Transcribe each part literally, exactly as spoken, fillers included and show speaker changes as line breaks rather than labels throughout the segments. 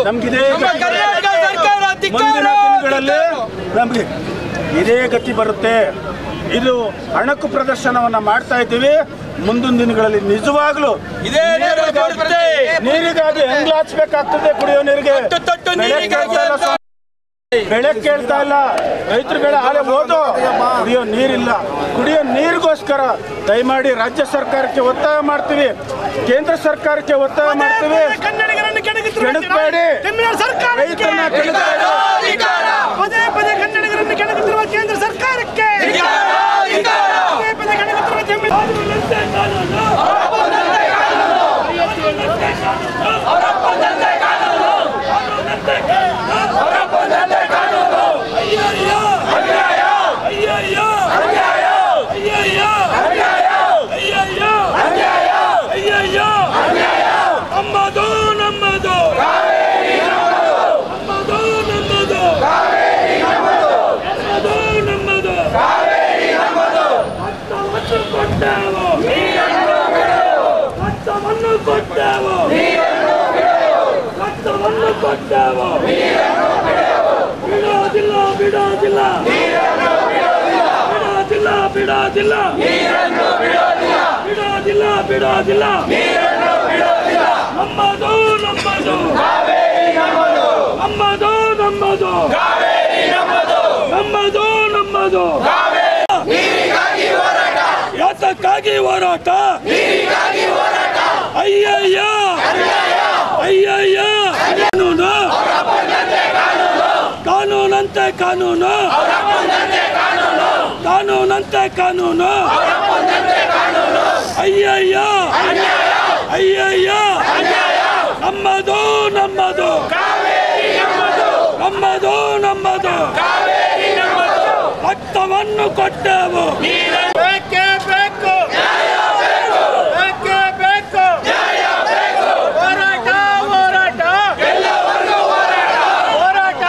ನಮ್ಗಿದೆ ಮುಂದಿನ ದಿನಗಳಲ್ಲಿ ನಮಗೆ ಇದೇ ಗತಿ ಬರುತ್ತೆ. ಇದು ಅಣಕು ಪ್ರದರ್ಶನವನ್ನ ಮಾಡ್ತಾ ಇದ್ದೀವಿ. ಮುಂದಿನ ದಿನಗಳಲ್ಲಿ ನಿಜವಾಗ್ಲೂ ನೀರಿಗಾಗಿ ಹೆಂಗ್ಲಾಚ್ಬೇಕಾಗ್ತದೆ. ಕುಡಿಯೋ ನೀರಿಗೆ ಬೆಳೆ ಕೇಳ್ತಾ ಇಲ್ಲ, ರೈತರ ಬೆಳೆ ಹಾಳೆ ಹೋದು ಕುಡಿಯೋ ನೀರಿಲ್ಲ. ಕುಡಿಯೋ ನೀರಿಗೋಸ್ಕರ ದಯಮಾಡಿ ರಾಜ್ಯ ಸರ್ಕಾರಕ್ಕೆ ಒತ್ತಾಯ ಮಾಡ್ತೀವಿ, ಕೇಂದ್ರ ಸರ್ಕಾರಕ್ಕೆ ಒತ್ತಾಯ ಮಾಡ್ತೀವಿ. ಕೆಣಕಬೇಡಿ, ರೈತರನ್ನ ಕೆಣಕಬೇಡಿ.
ಪದೇ ಪದೇ ಕನ್ನಡಿಗರನ್ನು ಕೆಣಕುತ್ತಿರುವ ಕೇಂದ್ರ ಸರ್ಕಾರಕ್ಕೆ ಪದೇ ಪದೇ ಕೆಣಕುತ್ತಿರುವ ಬಿಡೋದಿಲ್ಲ ಬಿಡೋದಿಲ್ಲ ಬಿಡೋದಿಲ್ಲ ಬಿಡೋದಿಲ್ಲ ಬಿಡೋದಿಲ್ಲ ಬಿಡೋದಿಲ್ಲ ನಮ್ಮದು ನಮ್ಮದು ನಮ್ಮದು ನಮ್ಮದು ನಮ್ಮದು ನಮ್ಮದು ಯಾತಕ್ಕಾಗಿ ಹೋರಾಟ? ಅಯ್ಯಯ್ಯ ಅಯ್ಯಯ್ಯ ಕಾನೂನು ಕಾನೂನಂತೆ ಕಾನೂನು ಕಾನೂನಂತೆ ಕಾನೂನು ಅಯ್ಯಯ್ಯ ಅಯ್ಯಯ್ಯ ನಮ್ಮದು ನಮ್ಮದು ನಮ್ಮದು ನಮ್ಮದು ರಕ್ತವನ್ನು ಕೊಟ್ಟೆವು. ಬೇಕೇ ಬೇಕು ಬೇಕೇ ಬೇಕು ಹೋರಾಟ ಹೋರಾಟ ಹೋರಾಟ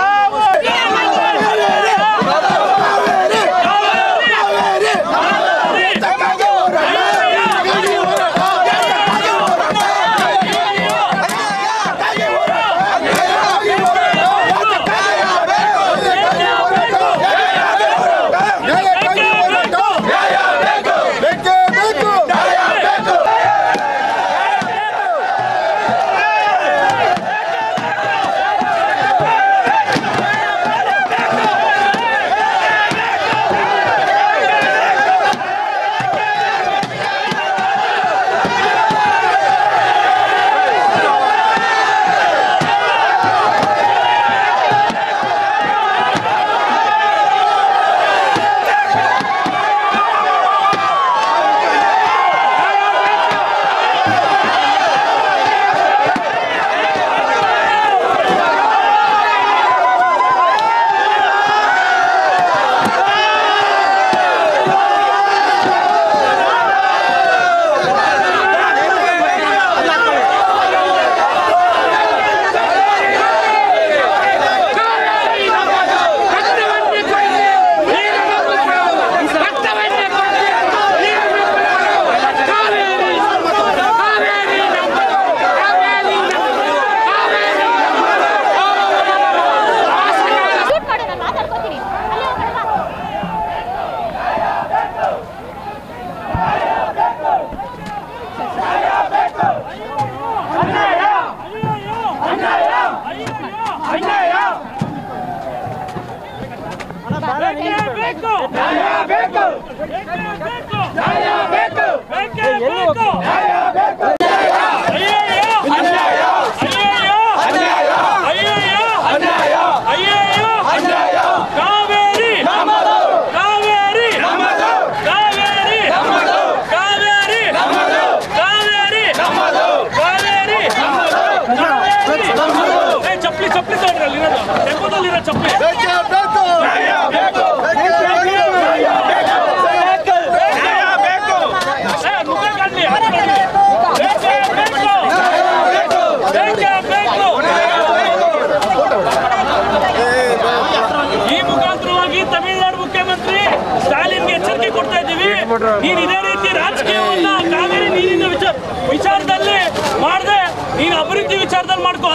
ನೀನು ಇದೇ ರೀತಿ ರಾಜಕೀಯವನ್ನ ಕಾವೇರಿ ನೀರಿನ ವಿಚಾರದಲ್ಲಿ ಮಾಡದೆ ನೀನು ಅಭಿವೃದ್ಧಿ ವಿಚಾರದಲ್ಲಿ ಮಾಡ್ಕೋ. ಅದು ಬಿಟ್ಟು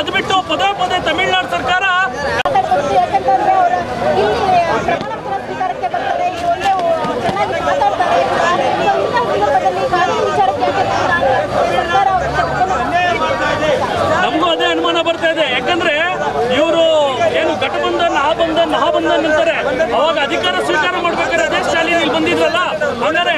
ಪದೇ ಪದೇ ತಮಿಳುನಾಡು ಸರ್ಕಾರ
ಯಾಕಂತಂದ್ರೆ ಅವರು ಇಲ್ಲಿ ಪ್ರಮಾಣ ಸ್ವೀಕಾರಕ್ಕೆ ಬರ್ತಾರೆ, ಒಳ್ಳೆ ಚೆನ್ನಾಗಿ ಮಾತಾಡ್ತಾರೆ. ಸಂದರ್ಭದಲ್ಲಿ ಕಾನೂನು ವಿಚಾರಕ್ಕೆ ಸರ್ಕಾರ
ನಮಗೂ ಅದೇ ಅನುಮಾನ ಬರ್ತಾ ಇದೆ. ಯಾಕಂದ್ರೆ ಇವರು ಏನು ಘಟಬಂಧನ್ ಆ ಬಂಧನ್ ಆ ಬಂಧನ್ ಅಂತಾರೆ. ಅವಾಗ ಅಧಿಕಾರ ಸ್ವೀಕಾರ ಮಾಡ್ಬೇಕಾದ್ರೆ ಅದೇ ಸ್ಟಾಲಿನ್ ಇಲ್ಲಿ ಬಂದಿದ್ರಲ್ಲ. ಹಂಗಾರೆ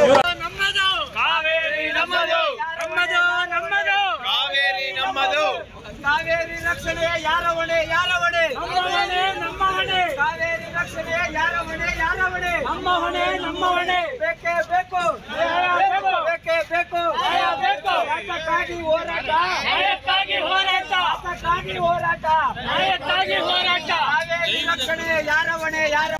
ಕಾವೇರಿ ರಕ್ಷಣೆಯ ಯಾರ ಹೊಣೆ ಯಾರ ಹೊಣೆ ನಮ್ಮ ಹೊಣೆ ನಮ್ಮ ಹೊಣೆ ಕಾವೇರಿ ರಕ್ಷಣೆಯ ಯಾರ ಹೊಣೆ ಯಾರ ಹೊಣೆ ನಮ್ಮ ಹೊಣೆ ನಮ್ಮ ಹೊಣೆ ಬೇಕೇ ಬೇಕು ಬೇಕೇ ಬೇಕು ಬೇಕು ಯಾತಕ್ಕಾಗಿ ಹೋರಾಟ ಯಾತಕ್ಕಾಗಿ ಹೋರಾಟ ಯಾತಕ್ಕಾಗಿ ಹೋರಾಟ ಯಾತಕ್ಕಾಗಿ ಹೋರಾಟ ಕಾವೇರಿ ರಕ್ಷಣೆಯ ಯಾರ ಹೊಣೆ ಯಾರ